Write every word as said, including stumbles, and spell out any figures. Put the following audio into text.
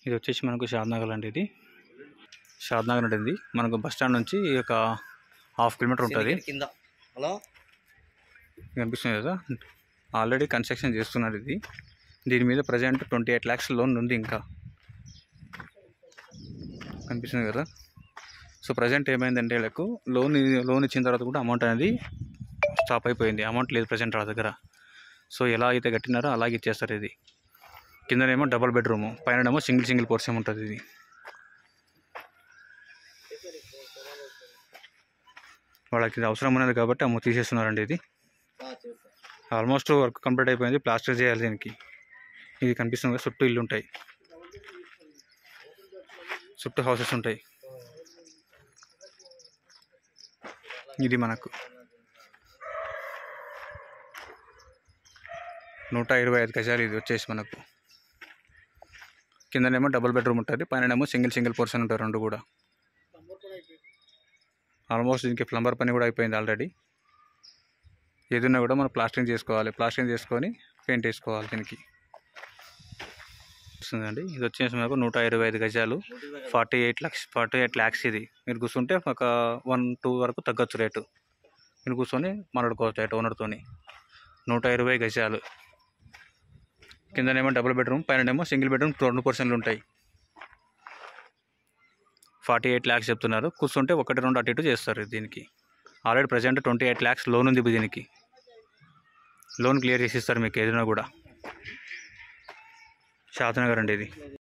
ఇది వచ్చేసి మనకు షాద్నగర్ అండి. ఇది షాద్నగర్ ఉంటుంది మనకు బస్ స్టాండ్ నుంచి ఒక హాఫ్ కిలోమీటర్ ఉంటుంది. హలో కనిపిస్తుంది కదా, ఆల్రెడీ కన్స్ట్రక్షన్ చేస్తున్నారు. ఇది దీని మీద present twenty eight lakhs loan ఉంది. ఇంకా కనిపిస్తుంది కదా. సో ప్రజెంట్ ఏమైందంటే వీళ్ళకు లోన్ లోన్ ఇచ్చిన తర్వాత కూడా అమౌంట్ అనేది స్టాప్ అయిపోయింది. అమౌంట్ లేదు ప్రజెంట్ వాళ్ళ దగ్గర. సో ఎలా అయితే కట్టినారో అలాగే ఇచ్చేస్తారు. ఇది కిందనేమో డబుల్ బెడ్రూము, పైననేమో సింగిల్ సింగిల్ పోర్షన్ ఉంటుంది. ఇది వాళ్ళకి ఇది అవసరం ఉన్నది కాబట్టి అమ్మ తీసేస్తున్నారండి. ఇది ఆల్మోస్ట్ వర్క్ కంప్లీట్ అయిపోయింది. ప్లాస్టర్ చేయాలి దీనికి. ఇది కనిపిస్తుంది కదా, చుట్టూ ఇల్లు ఉంటాయి, చుట్టూ హౌసెస్ ఉంటాయి. ఇది మనకు నూట ఇరవై ఐదు గజాలు. ఇది వచ్చేసి మనకు కిందనేమో డబుల్ బెడ్రూమ్ ఉంటుంది, పైననేమో సింగిల్ సింగిల్ పోర్షన్ ఉంటాయి రెండు కూడా. ఆల్మోస్ట్ దీనికి ప్లంబర్ పని కూడా అయిపోయింది ఆల్రెడీ. ఏదైనా కూడా మనం ప్లాస్టరింగ్ చేసుకోవాలి. ప్లాస్టరింగ్ చేసుకొని పెయింట్ వేసుకోవాలి దీనికి. వస్తుందండి. ఇది వచ్చేసి మనకు నూట ఇరవై ఐదు గజాలు, ఫార్టీ ఎయిట్ లక్ష ఫార్టీ ఎయిట్ ల్యాక్స్. ఇది మీరు కూర్చుంటే ఒక వన్ టూ వరకు తగ్గొచ్చు రేటు. మీరు కూర్చొని మాట్లాడుకోవచ్చు రేటు ఓనర్తోని. నూట ఇరవై గజాలు, కిందనేమో డబుల్ బెడ్రూమ్, పైననేమో సింగిల్ బెడ్రూమ్ రెండు పోర్షన్లు ఉంటాయి. ఫార్టీ ఎయిట్ ల్యాక్స్ చెప్తున్నారు. కూర్చుంటే ఒకటి రెండు అటు ఇటు చేస్తారు. దీనికి already present twenty eight lakhs loan ఉంది. దీనికి లోన్ క్లియర్ చేసి ఇస్తారు మీకు ఏదైనా కూడా. షాద్నగర్ అండి ఇది.